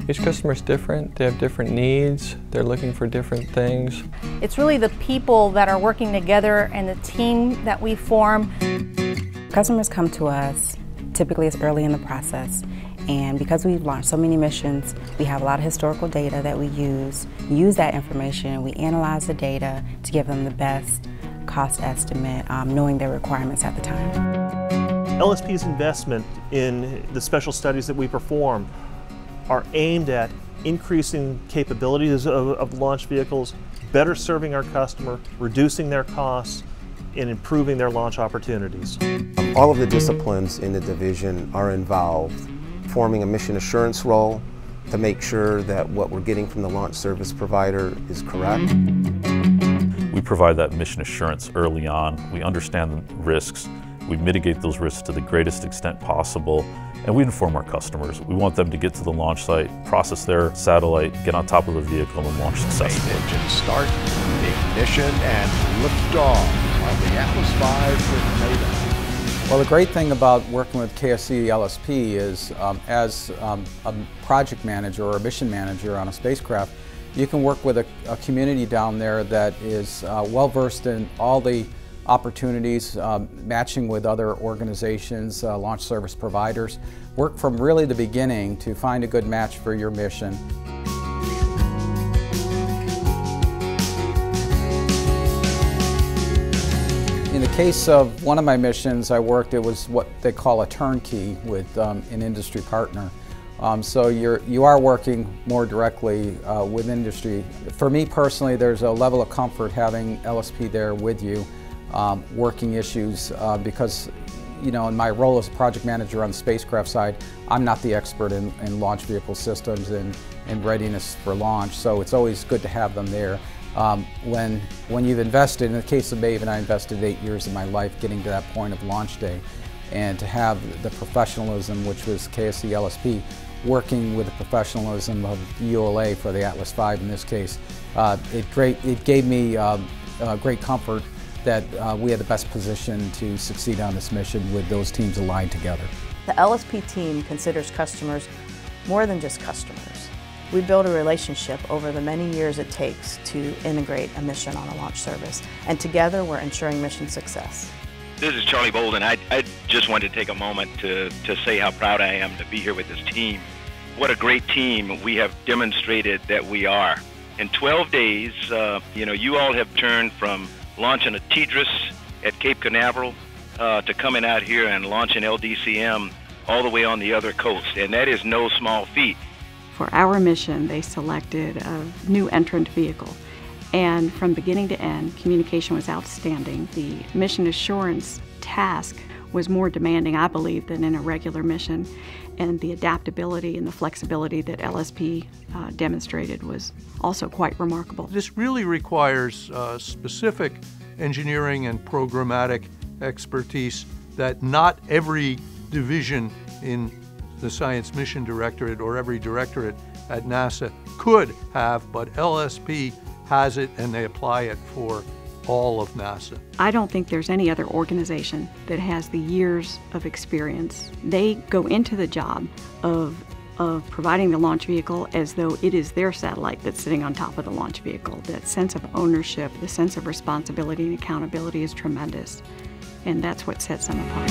Each customer is different, they have different needs, they're looking for different things. It's really the people that are working together and the team that we form. Customers come to us typically it's early in the process, and because we've launched so many missions, we have a lot of historical data that we use that information, we analyze the data to give them the best cost estimate, knowing their requirements at the time. LSP's investment in the special studies that we perform are aimed at increasing capabilities of launch vehicles, better serving our customer, reducing their costs, and improving their launch opportunities. All of the disciplines in the division are involved, forming a mission assurance role to make sure that what we're getting from the launch service provider is correct. We provide that mission assurance early on. We understand the risks. We mitigate those risks to the greatest extent possible, and we inform our customers. We want them to get to the launch site, process their satellite, get on top of the vehicle, and launch successfully. Main engine start, ignition, and liftoff of the Atlas V with Maven. Well, the great thing about working with KSC LSP is as a project manager or a mission manager on a spacecraft, you can work with a community down there that is well-versed in all the opportunities, matching with other organizations, launch service providers. Work from really the beginning to find a good match for your mission. In the case of one of my missions I worked, it was what they call a turnkey with an industry partner. So you are working more directly with industry. For me personally, there's a level of comfort having LSP there with you, working issues, because in my role as project manager on the spacecraft side, I'm not the expert in launch vehicle systems and readiness for launch, so it's always good to have them there. When you've invested, in the case of Maven, I invested 8 years of my life getting to that point of launch day, and to have the professionalism, which was KSC LSP, working with the professionalism of ULA for the Atlas V in this case, it gave me great comfort that we had the best position to succeed on this mission with those teams aligned together. The LSP team considers customers more than just customers. We build a relationship over the many years it takes to integrate a mission on a launch service, and together we're ensuring mission success. This is Charlie Bolden. I just wanted to take a moment to say how proud I am to be here with this team. What a great team we have demonstrated that we are. In 12 days, you all have turned from launching a TDRS at Cape Canaveral to coming out here and launching LDCM all the way on the other coast, and that is no small feat. For our mission, they selected a new entrant vehicle, and from beginning to end, communication was outstanding. The mission assurance task was more demanding, I believe, than in a regular mission, and the adaptability and the flexibility that LSP demonstrated was also quite remarkable. This really requires specific engineering and programmatic expertise that not every division in the Science Mission Directorate or every directorate at NASA could have, but LSP has it and they apply it for all of NASA. I don't think there's any other organization that has the years of experience. They go into the job of providing the launch vehicle as though it is their satellite that's sitting on top of the launch vehicle. That sense of ownership, the sense of responsibility and accountability is tremendous, and that's what sets them apart.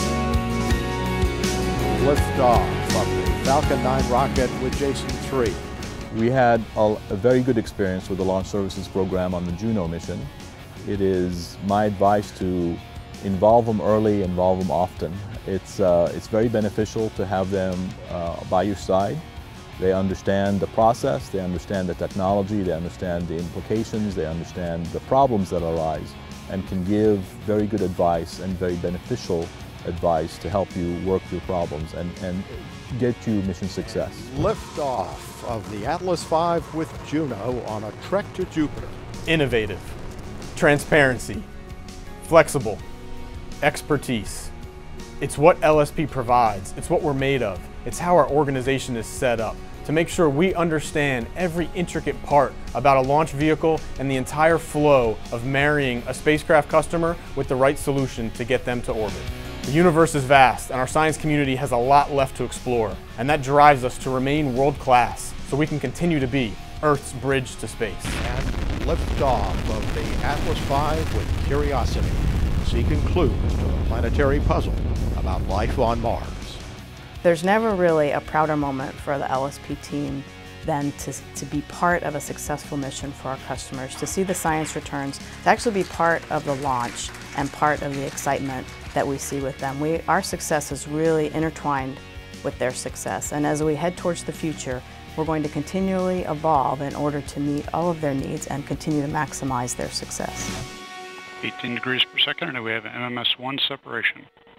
Liftoff of the Falcon 9 rocket with Jason 3. We had a very good experience with the Launch Services program on the Juno mission. It is my advice to involve them early, involve them often. It's very beneficial to have them by your side. They understand the process, they understand the technology, they understand the implications, they understand the problems that arise, and can give very good advice and very beneficial advice to help you work through problems and get you mission success. Liftoff of the Atlas V with Juno on a trek to Jupiter. Innovative, transparency, flexible, expertise. It's what LSP provides. It's what we're made of. It's how our organization is set up to make sure we understand every intricate part about a launch vehicle and the entire flow of marrying a spacecraft customer with the right solution to get them to orbit. The universe is vast, and our science community has a lot left to explore, and that drives us to remain world-class so we can continue to be Earth's bridge to space. And liftoff of the Atlas V with Curiosity, seeking clues to the planetary puzzle about life on Mars. There's never really a prouder moment for the LSP team than to be part of a successful mission for our customers, to see the science returns, to actually be part of the launch and part of the excitement that we see with them. Our success is really intertwined with their success, and as we head towards the future, we're going to continually evolve in order to meet all of their needs and continue to maximize their success. 18 degrees per second, and we have MMS1 separation.